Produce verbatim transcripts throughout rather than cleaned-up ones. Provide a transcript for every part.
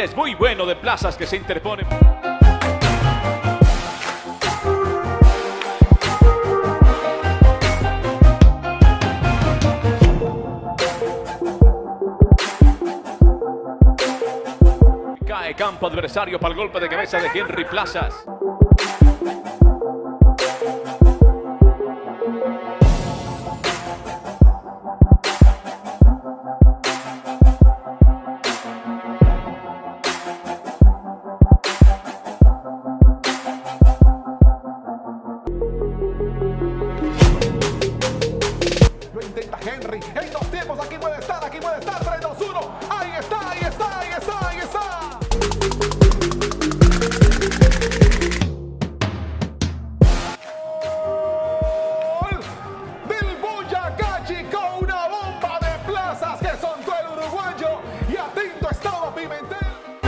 es muy bueno de Plazas, que se interpone. Cae campo adversario para el golpe de cabeza de Henry Plazas. Lo intenta Henry. En dos tiempos. Aquí puede estar. Aquí puede estar. tres, dos, uno. Ahí está. Ahí está. Ahí está. Ahí está. Gol del Boyacá Chico. Una bomba de Plazas que soltó el uruguayo. Y atento estaba Pimentel.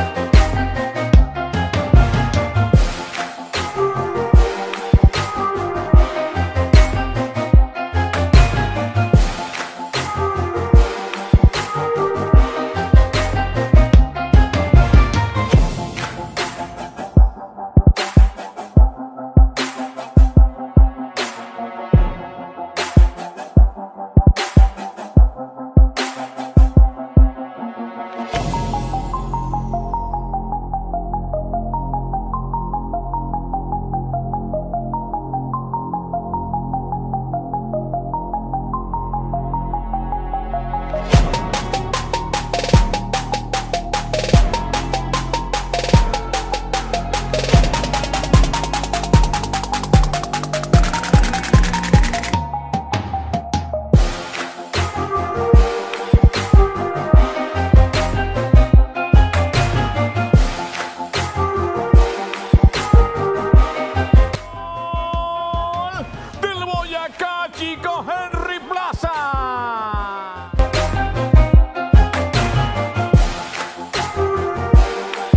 Boyacá Chico, Henry Plazas.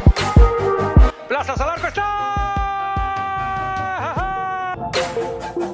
Plazas al arco está.